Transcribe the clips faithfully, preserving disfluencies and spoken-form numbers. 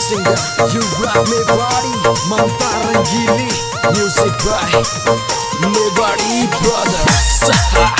singer, you rock me body, Mamta Rangili, music by Liberty Brothers.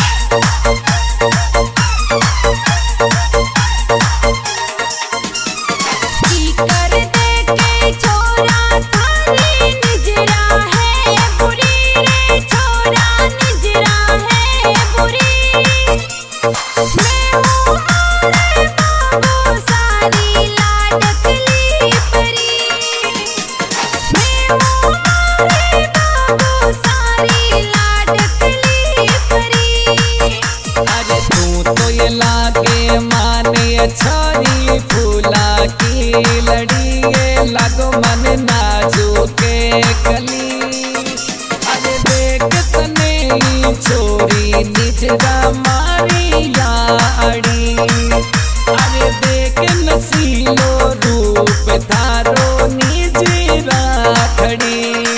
छोरी फूला की लड़िए लगो मन नाजो के कली। अरे देख तने छोरी निजरा मारी याड़ी। अरे देख नसीलो रूप थारो निजरा खड़ी।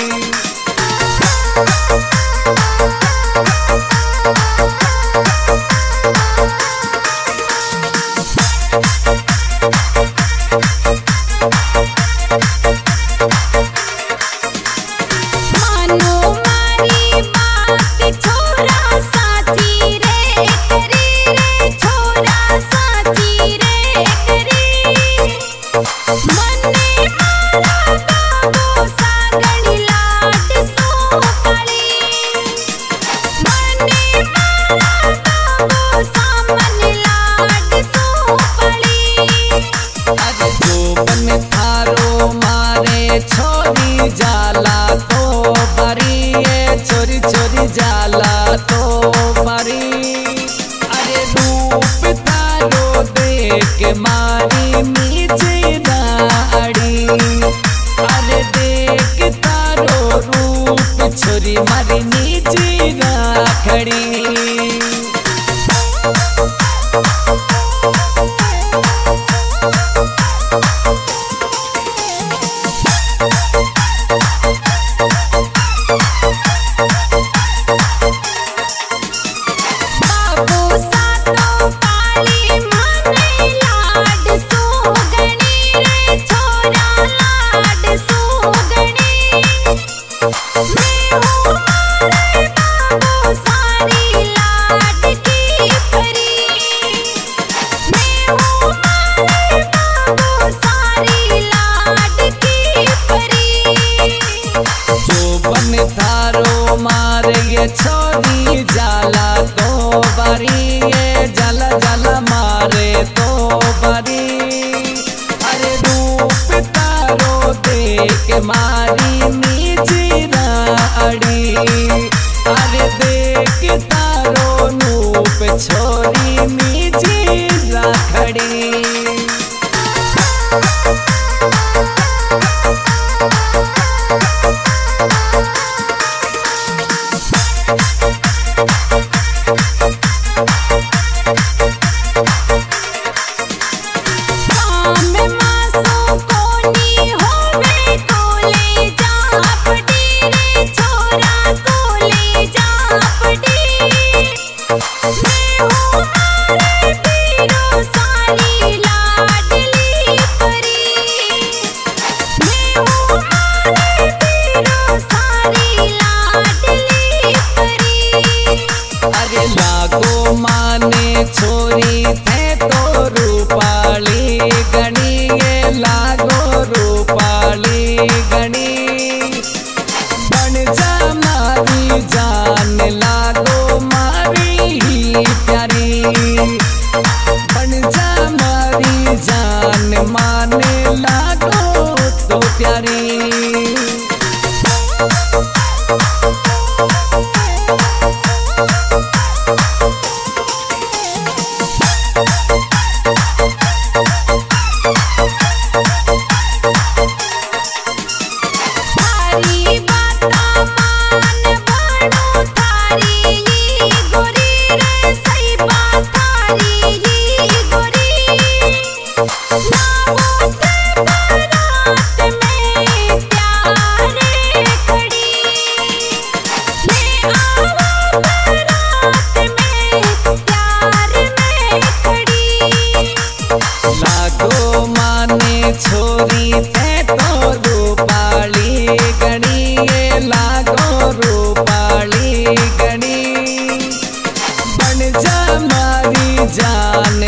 छोरी जाला तो बरी चोरी चोरी जाला तो बरी। अरे रूप तारो देख मारी नीचे नाड़ी। अरे देख तारो रूप छोरी मारी नीचे खड़ी। बाबू सा तो काली मन लाड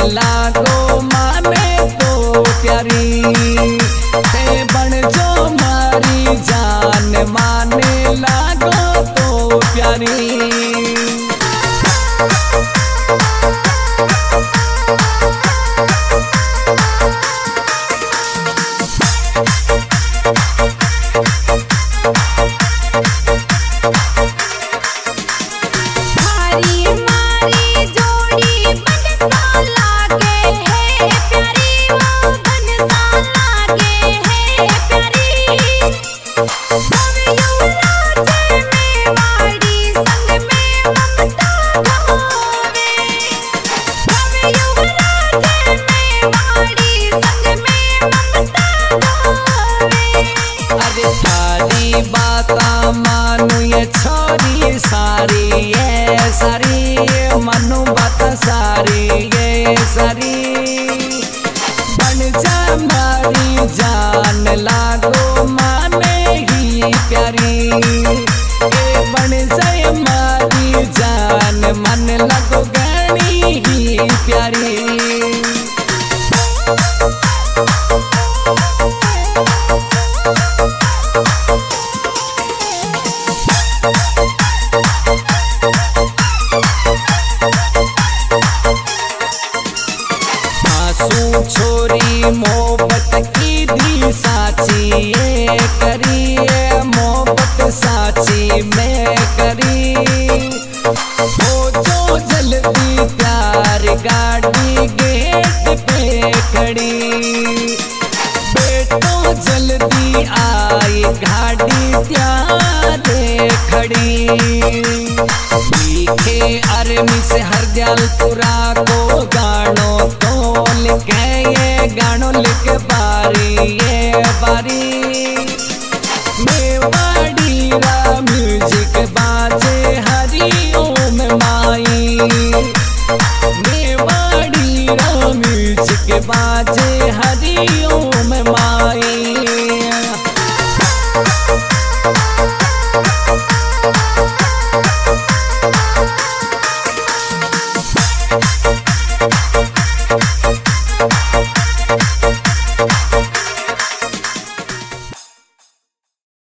लागो माने तो प्यारी ते बन जो मारी जान माने लागो तो प्यारी। बाता मानू ये छोरी सारी ये सारी मनु बात सारी ये सारी बन जा मारी जान लागो माने ही प्यारी ए बन जाए मारी जान मन लगो गणी ही प्यारी। छोरी मोहब्बत की दी साची ये करी मोहब्बत साची मैं करी हो जो जल्दी प्यार गाड़ी गेट पे खड़ी बेटो जल्दी आई गाड़ी त्यारे खड़ी लिखे अरमी से हरदयालपुरा को गानो तो लिखे ये गानो लिख बारी ये बारी मेवाड़ी रा म्यूजिक बाजे हरि ओम माई मेवाड़ी रा म्यूजिक बाजे हरि